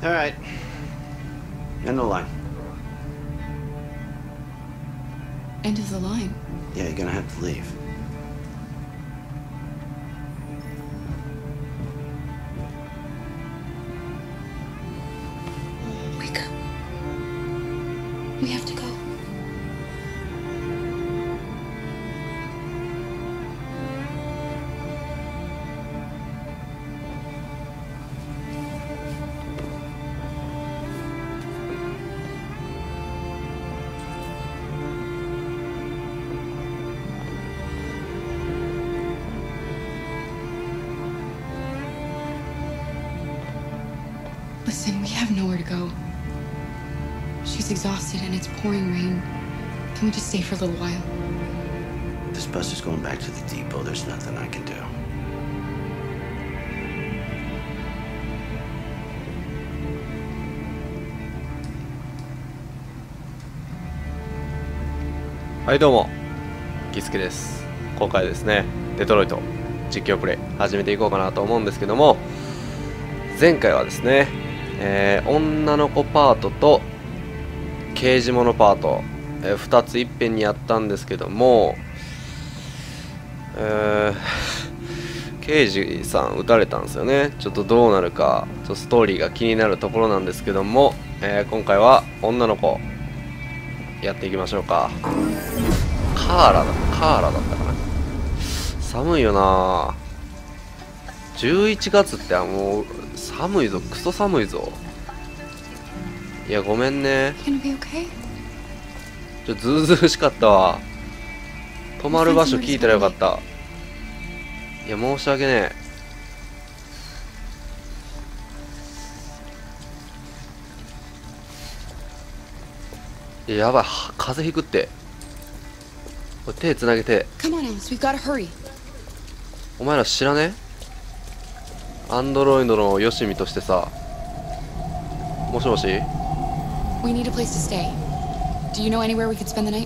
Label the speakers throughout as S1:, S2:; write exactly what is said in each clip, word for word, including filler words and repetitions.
S1: Alright. End the line.
S2: End of the line.
S1: Yeah, you're gonna have to leave.
S2: Wake up. We have to go. Listen, we have nowhere to go. She's exhausted and it's pouring rain. Can we just stay for a little while?
S1: This bus is going back to the depot. There's nothing I can do.
S3: はいどうもキスケです。今回ですねデトロイト実況プレイ始めていこうかなと思うんですけども、前回はですね、えー、女の子パートと刑事物パート、えー、ふたついっぺんにやったんですけども、えー、刑事さん撃たれたんですよね。ちょっとどうなるかちょっとストーリーが気になるところなんですけども、えー、今回は女の子やっていきましょうか。カーラだカーラだったかな。寒いよな。じゅういちがつってもう寒いぞ、クソ寒いぞ。いやごめんね、ちょっとずうずうしかったわ。泊まる場所聞いたらよかった。いや申し訳ねえ。いややばい、風邪ひくって。これ手つなげて。お前ら知らねえ、アンドロイドのよしみとしてさ。もしもし
S2: We need a place to stay. Do you know anywhere we could spend the night?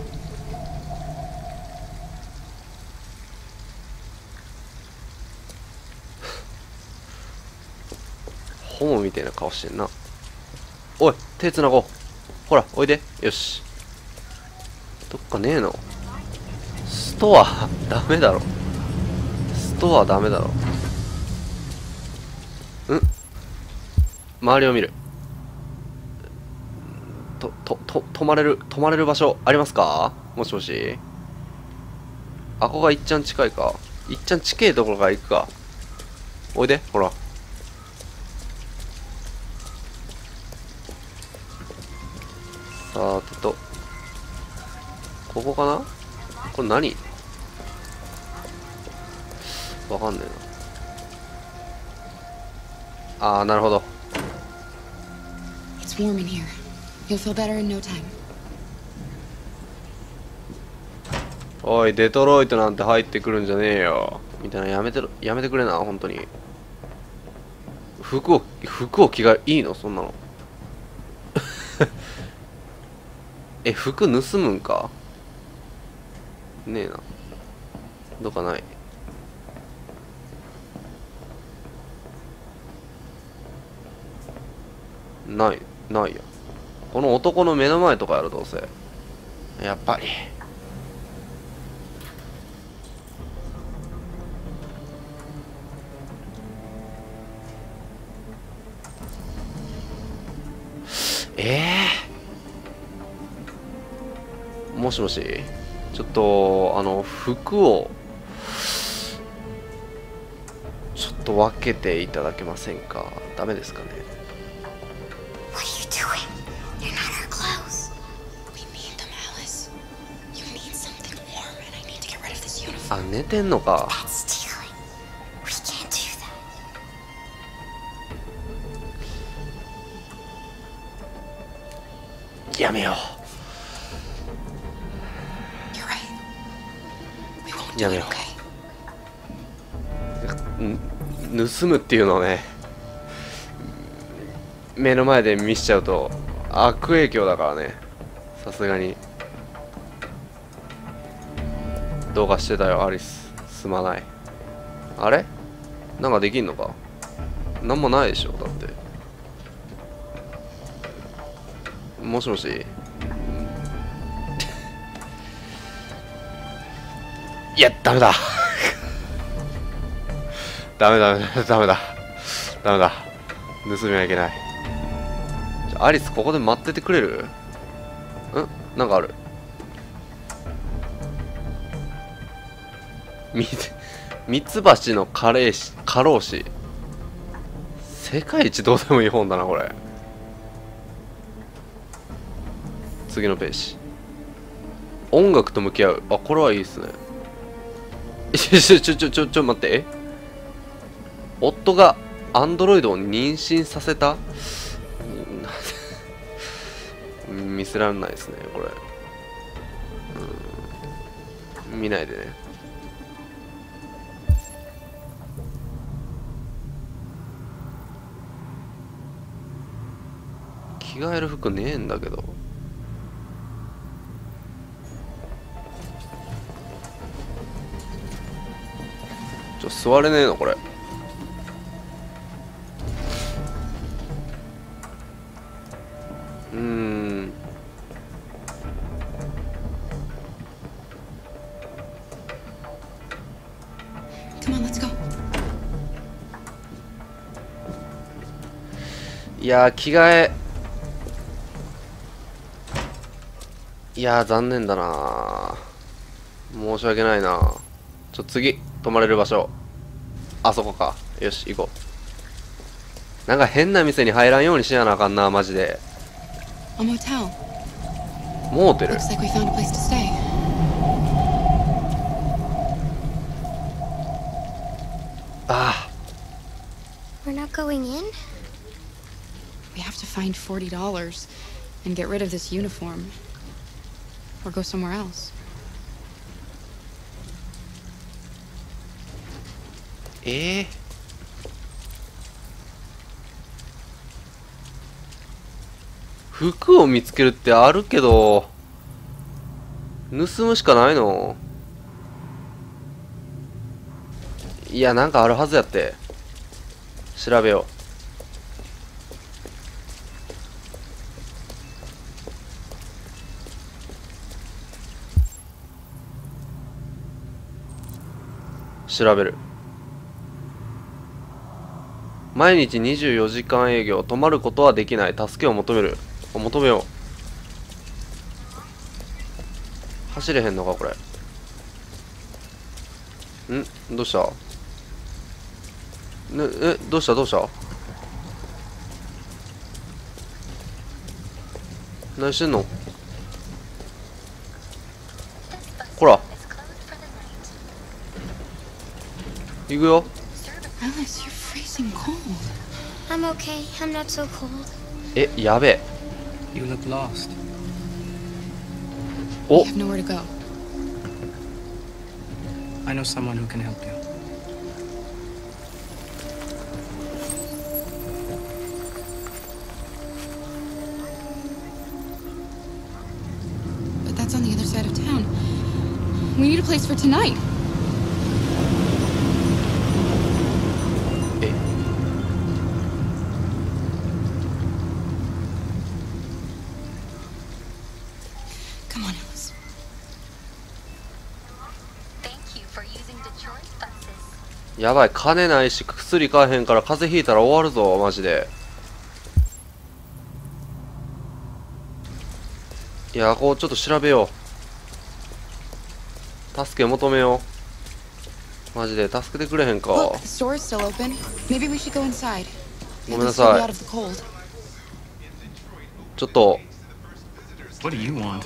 S3: ホモみたいな顔してんな。おい手つなごう。ほらおいで。よし、どっかねえの。ストアダメだろ、ストアダメだろ。ん周りを見る。ととと泊まれる泊まれる場所ありますか。もしもし。あこがいっちゃん近いか。いっちゃん近いところから行くか。おいでほら。さてとここかな。これ何わかんねえな。あーなるほど。
S2: It's warm in here. You'll feel better in no time.
S3: おいデトロイトなんて入ってくるんじゃねえよみたいな。やめてろやめてくれな本当に。服を服を着替えいいのそんなの。え服盗むんかねえな。どっかない。ないないや。この男の目の前とかやろどうせ。やっぱりえー、もしもし、ちょっとあの服をちょっと分けていただけませんか。ダメですかね。あ寝てんのか。やめようやめよう。盗むっていうのをね目の前で見しちゃうと悪影響だからね。さすがにどうかしてたよアリス。すまない。あれなんかできんのか。なんもないでしょだって。 もしもしいやダメだダメだダメだダメだ盗みはいけない。じゃアリスここで待っててくれる？んなんかある。みミツバチの過労死過労死世界一どうでもいい本だなこれ。次のページ。音楽と向き合う。あ、これはいいっすね。ちょちょちょちょちょちょ待って。え夫がアンドロイドを妊娠させた見せられないですねこれ。うん見ないでね。着替える服ねえんだけど。ちょ座れねえのこれ。うーん
S2: Come on, let's go.
S3: いやー着替えいやー残念だなー。申し訳ないな。ちょ次泊まれる場所あそこか。よし行こう。なんか変な店に入らんようにしやなあかんなマジで。
S2: A motel.
S3: モーテル
S2: Looks like we found a place to stay.
S3: あ
S4: We're not going in?
S2: We have to find forty dollars and get rid of this uniform. Or go somewhere else.
S3: えー、服を見つけるってあるけど盗むしかないの。いやなんかあるはずやって。調べよう。調べる。毎日にじゅうよじかん営業。泊まることはできない。助けを求める。求めよう。走れへんのかこれ。んどうした？ねえどうしたどうした？何してんの？ほら行くよ。
S2: Alice, you're freezing cold.
S4: I'm okay. I'm not so cold.
S3: えやべえ。
S5: You look lost.
S2: We
S3: お
S2: have nowhere to go.
S5: I know someone who can help you.
S2: But that's on the other side of town. We need a place for tonight.
S3: え
S2: Come on, Alice.
S4: Thank you for using Detroit buses.
S3: やばい金ないし薬買えへんから風邪ひいたら終わるぞマジで。いやこうちょっと調べよう。助け求めようマジで。助けてくれへんか。
S2: Look, the store is still open. Maybe we should go inside.
S3: ごめんな
S2: At least we'll
S3: さ
S2: be
S3: い
S2: out of the cold.
S3: ちょっと
S5: What do you want?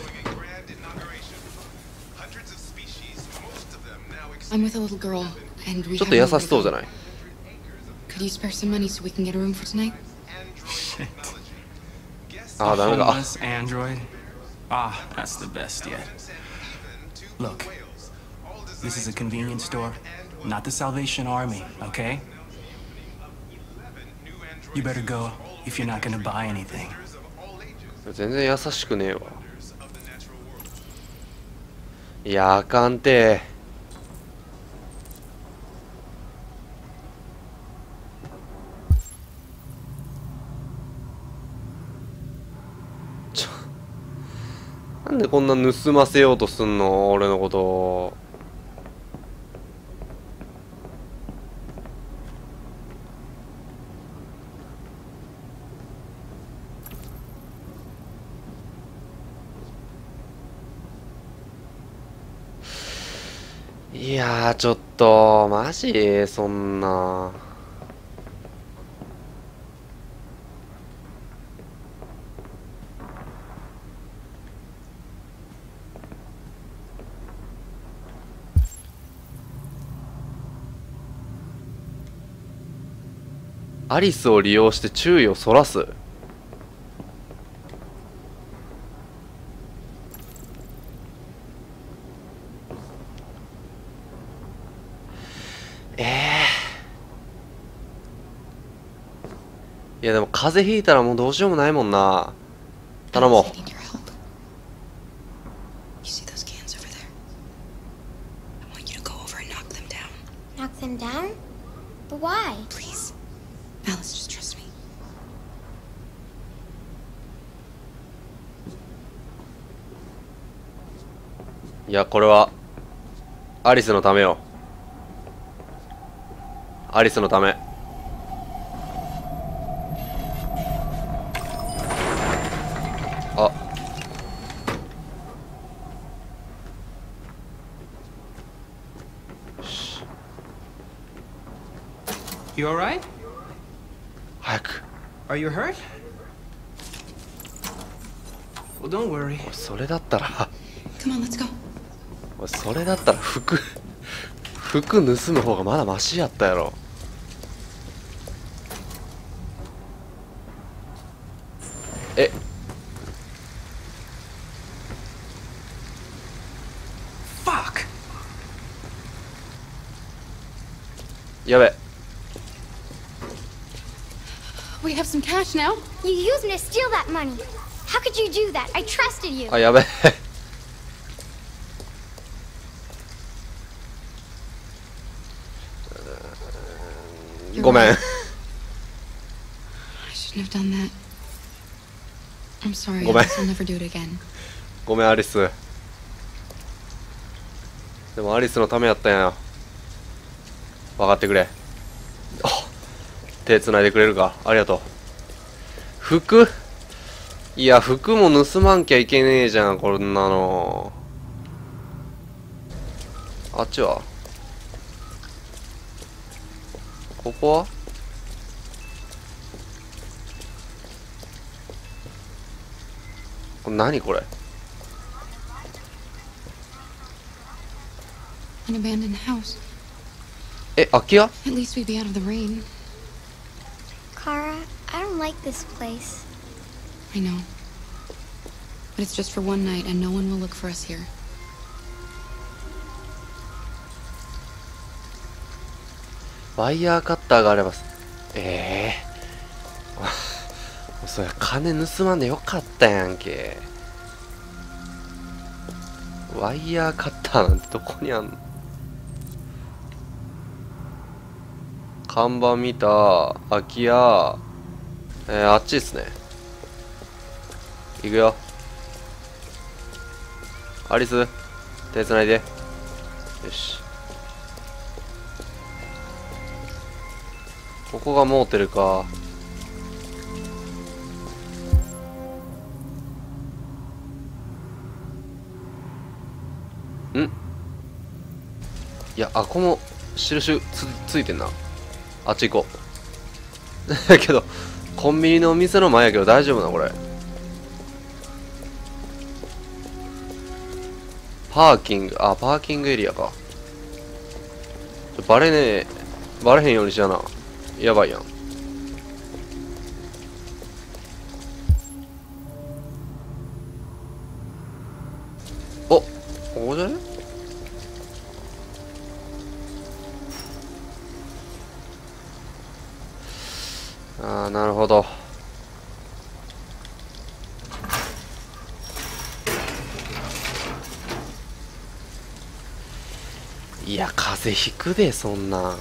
S2: I'm with a little girl, and we
S3: ちょ
S2: have
S3: っと優
S2: nowhere
S3: し
S2: to
S3: そうじゃ
S2: go.
S3: ない。
S2: Could you spare some money so we can get a room for tonight?
S5: Shit.
S3: あーダメだ。
S5: Homeless android? Ah, that's the best yet. Look, this is a convenience store, not the Salvation Army, okay? You better go if you're not gonna buy anything.
S3: 全然優しくねえわ。いやあかんて。ちょでこんな盗ませようとすんの俺のこと。いやーちょっとマジそんな。アリスを利用して注意をそらす。ええー、いやでも風邪ひいたらもうどうしようもないもんな。頼もう。
S2: I need your help. You see those cans over there? I want you to go over and knock them down.
S4: Knock them down? But why?
S2: Please. Alice, just trust me.
S3: いやこれはアリスのためよ。アリスのため。あ、
S5: You alright?
S3: 早く。
S5: Are you hurt? Well, don't worry.
S3: それだったら
S2: Come on, let's go.
S3: おいそれだったら服服盗む方がまだマシやったやろ。え、
S5: Fuck!
S3: やべ。
S2: We have some cash now.
S4: You used me to steal that money. How could you do that? I trusted you.
S3: あ、やべ。ごめん。
S2: I shouldn't have done that. I'm sorry,
S3: ごめん。
S2: Alice. I'll never do it again.
S3: ごめんアリス。でもアリスのためやったんや。分かってくれ。あ、手つないでくれるか。ありがとう。服、いや服も盗まんきゃいけねえじゃんこんなの。あっちは、ここは、これ何これ。
S2: An abandoned house.
S3: え、空き家？
S2: At least we'd be out of the rain.
S4: Kara, I don't like this place.
S2: I know. But it's just for one night, and no one will look for us here.
S3: ワイヤーカッターがあれば、ええー、そりゃ金盗まんでよかったやんけ。ワイヤーカッターなんてどこにあんの。看板見た。空き家。えー、あっちですね。行くよ。アリス、手つないで。よし。ここがモーテルか。ん？いや、あ、この印つついてんな。あっち行こう。だけど、コンビニのお店の前やけど大丈夫なこれ。パーキング、あ、パーキングエリアか。バレねえ、バレへんようにしやな。やばいやん。お、ここじゃね？ああ、なるほど。いや、風邪ひくで、そんなん。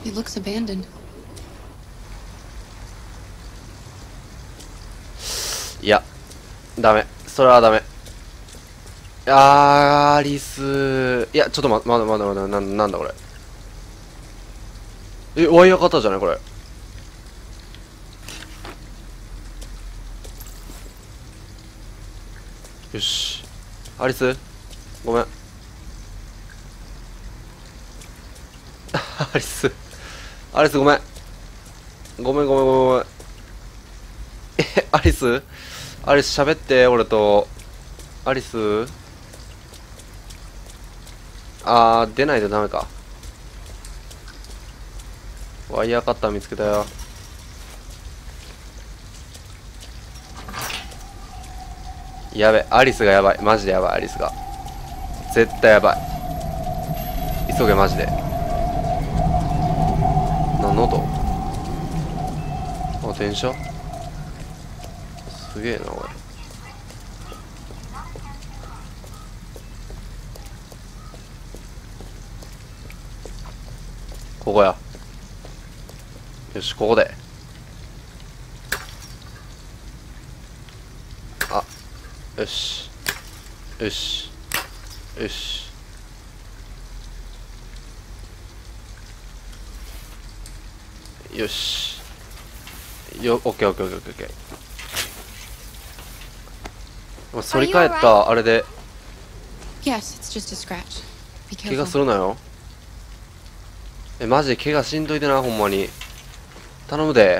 S2: It looks abandoned.
S3: いやダメ、それはダメ。あーアリス、いやちょっとままだまだまだな、なんだこれ。え、ワイヤーカッターじゃないこれ。よし、アリスごめん。アリスアリスごめんごめんごめんごめんごめん。え、アリスアリス喋って、俺と。アリス、あー出ないとダメか。ワイヤーカッター見つけたよ。やべ、アリスがやばい、マジでやばい。アリスが絶対やばい。急げマジで。何の音。あ、電車すげえなおい。ここや。よし、ここで。あ、よしよしよし。よしよ、オッケーオッケーオッケーオッケーオッケー。反り返ったあれで
S2: Yes, it's just a scratch. Be
S3: 怪我
S2: careful.
S3: するなよ。え、マジで怪我しんどいでな、ほんまに。頼むで。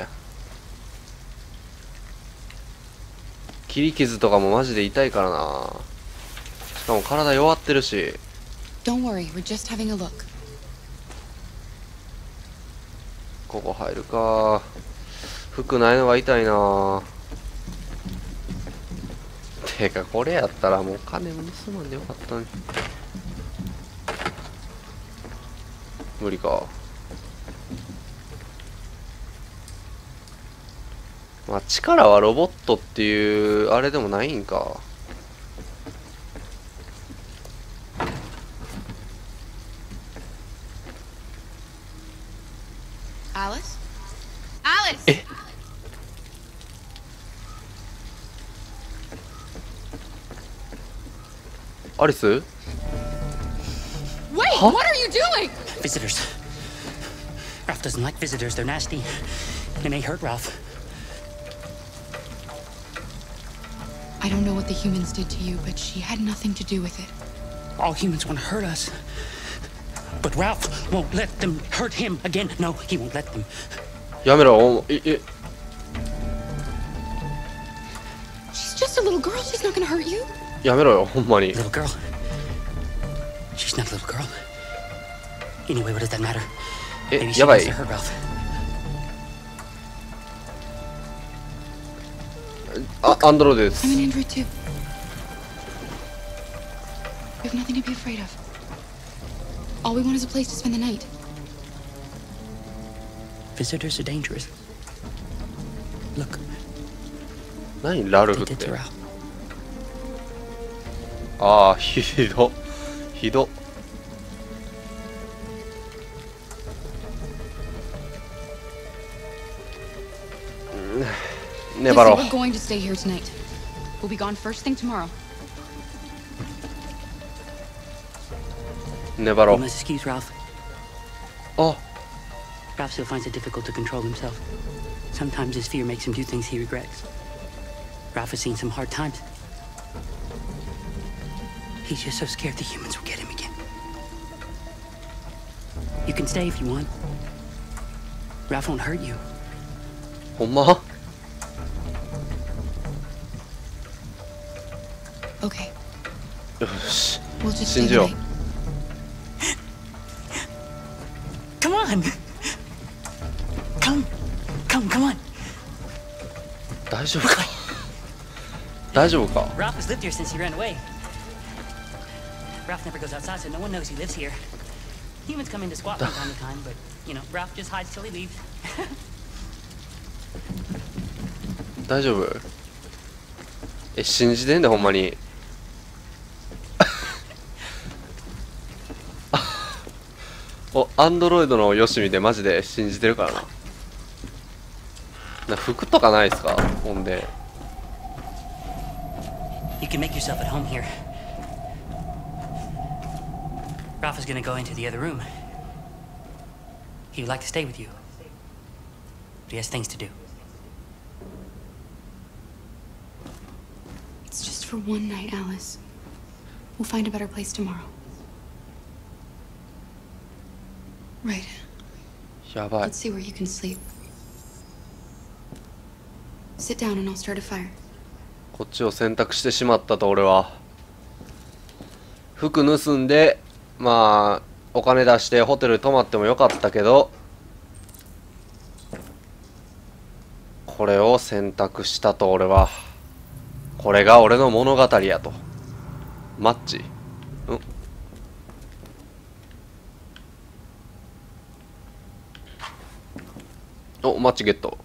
S3: 切り傷とかもマジで痛いからな。しかも体弱ってるし。
S2: Don't worry, we're just having a look.
S3: ここ入るか。服ないのが痛いな。てかこれやったらもう金も盗まんでよかったのに。無理か。まあ力はロボットっていうあれでもないんか。
S2: Alice? Alice!
S3: え、アリス？
S2: Wait!
S3: Huh?
S2: What are you doing?
S6: Visitors. Ralph doesn't like visitors. They're nasty. They may hurt Ralph.
S2: I don't know what the humans did to you, but she had nothing to do with it.
S6: All humans want to hurt us. But Ralph won't let them hurt him again. No, he won't let them.
S3: やめろ。おえ、え、
S2: She's just a little girl. She's not gonna hurt you.
S3: やめろよ、ほんまに。
S6: Little girl. She's not a little girl. Anyway, what does that matter?
S3: え、
S6: Maybe she
S3: やば
S6: wants
S3: い
S6: to。hurt Ralph.
S3: あ、アンドロイドです。
S2: I'm an android too. We have nothing to be afraid of. All we want is a place to spend the night.
S6: Visitors are dangerous. Look,
S3: 何ラル
S6: they
S3: フっ
S6: did
S3: て。
S6: to Ralph.
S3: ああ、ひど。ひど。粘
S2: Listen,
S3: ろ
S2: we're going to stay here tonight. We'll be gone first thing tomorrow.
S3: う。粘ろ
S6: You
S3: う。
S6: must excuse Ralph.
S3: あ、
S6: Ralph still finds it difficult to control himself. Sometimes his fear makes him do things he regrets. Ralph has seen some hard times. He's just so scared the humans will get him again. You can stay if you want. Ralph won't hurt you.
S3: ほんま？
S2: Okay,
S3: よし。
S2: we'll just stay
S3: 信じ
S2: the
S3: よう。
S2: night.
S6: Come on! Come! Come, come on!
S3: 大丈夫か？大丈夫か？
S6: Ralph has lived here since he ran away. Ralph never goes outside, so no one knows he lives here. Humans come in to squat from time to time, but, you know, Ralph just hides till he leaves.
S3: 大丈夫？え、信じてんだほんまに。 お、アンドロイドのよしみでマジで信じてるからな。な服とかないっすか？ほんで。
S6: You can make yourself at home here. Ralph is gonna go into the other room. He would like to stay with you, but he has things to do.
S2: It's just for one night, Alice. We'll find a better place tomorrow. Right.
S3: やばい。
S2: Let's see where you can sleep. Sit down and I'll start a fire.
S3: こっちを選択してしまったと俺は。服盗んで、まあお金出してホテル泊まってもよかったけど、これを選択したと俺は。これが俺の物語やと。マッチ？ん？お、マッチゲット。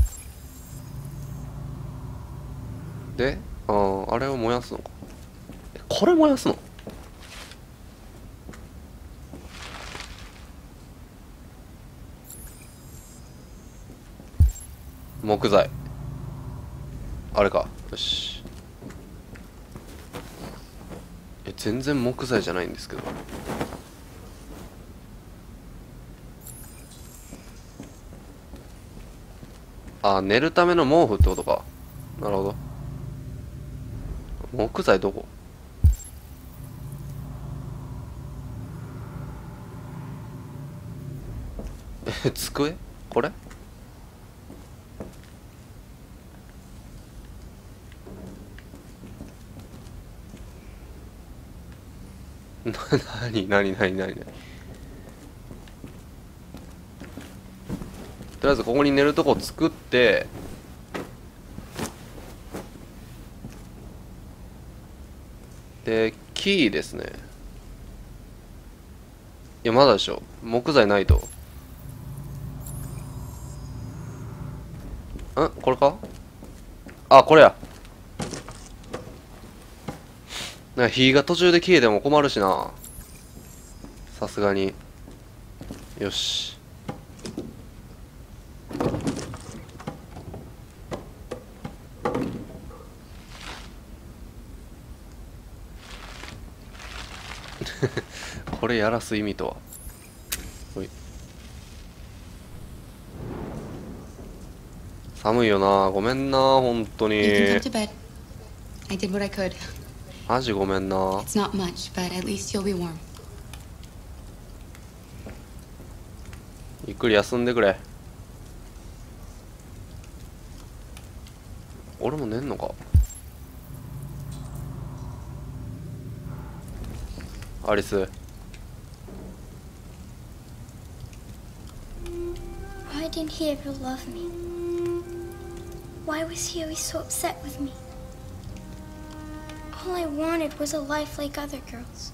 S3: で、あー、あれを燃やすのか。え、これ燃やすの？木材。あれか。よし。え、全然木材じゃないんですけど。あ、寝るための毛布ってことか。なるほど。木材どこ？え、机？これ？な、なになになになになに。とりあえずここに寝るとこ作って、で、キーですね。いや、まだでしょ。木材ないと。ん？これか？あ、これや。なんか火が途中で消えても困るしな。さすがに。よし。これやらす意味とは。ほい。寒いよな。ごめんな、本当に。
S2: You can come to bed. I did what I could.
S3: マジごめんな。
S2: It's not much, but at least you'll be warm.
S3: ゆっくり休んでくれ。俺も寝んのか。アリス。
S7: Why didn't he ever love me? Why was he always so upset with me? All I wanted was a life like other girls.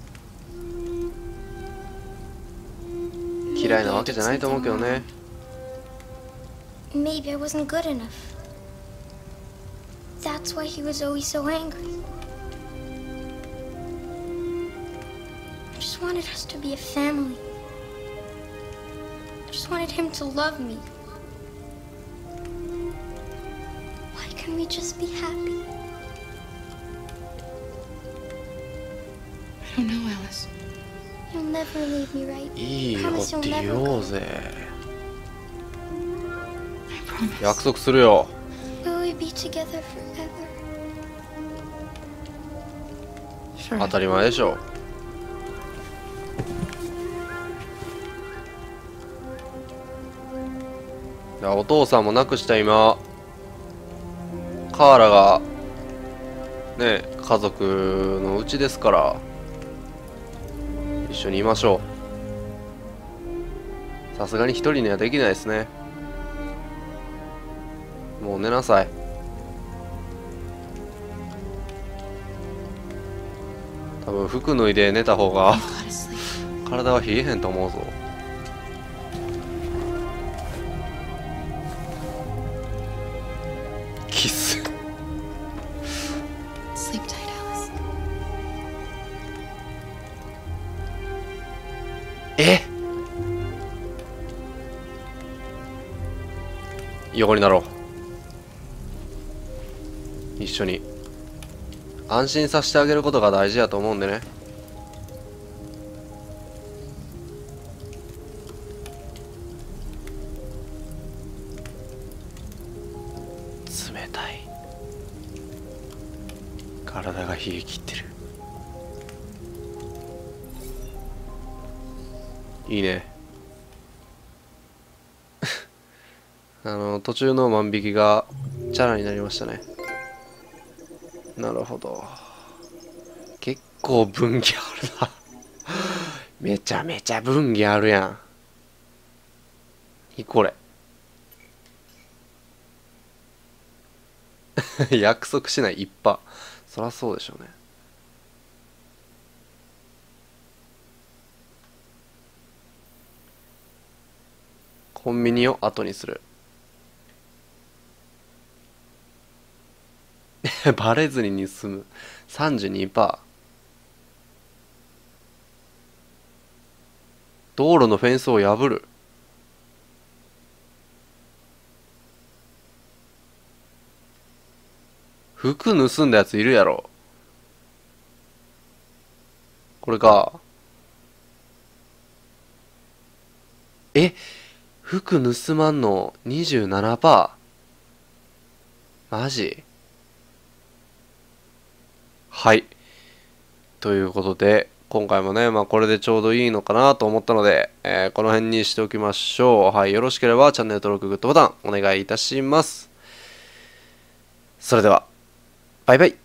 S3: 嫌いなわけじゃないと思うけどね。
S7: Maybe I wasn't good enough. That's why he was always so angry. I just wanted us to be a family. I just wanted him to love me. Why can't we just be happy?
S2: I don't know, Alice.
S7: You'll never leave me, right?
S3: いいよ
S7: Promise
S3: って
S7: you'll
S3: 言
S7: never
S3: お
S7: go.
S3: うぜ。
S2: I promise.
S3: 約束するよ。
S7: Will we be together forever?
S2: Sure.
S3: 当たり前でしょ。いや、お父さんも亡くした今、カーラがね、家族のうちですから、一緒にいましょう。さすがに一人にはできないですね。もう寝なさい。多分服脱いで寝た方が
S2: Go to sleep.
S3: 体は冷えへんと思うぞ。キス。
S2: Sleep tight, Alice.
S3: え、 横になろう。一緒に安心させてあげることが大事だと思うんでね。冷たい。体が冷え切ってる。いいね。あの途中の万引きがチャラになりましたね。なるほど。結構分岐あるな。めちゃめちゃ分岐あるやん。いいこれ。約束しない一派。そりゃそうでしょうね。コンビニを後にする。バレずに盗む さんじゅうにパーセント。 道路のフェンスを破る。服盗んだやついるやろ。これか。え、服盗まんの にじゅうななパーセント？ マジ？はい。ということで、今回もね、まあこれでちょうどいいのかなと思ったので、えーこの辺にしておきましょう。はい。よろしければチャンネル登録、グッドボタンお願いいたします。それでは、バイバイ。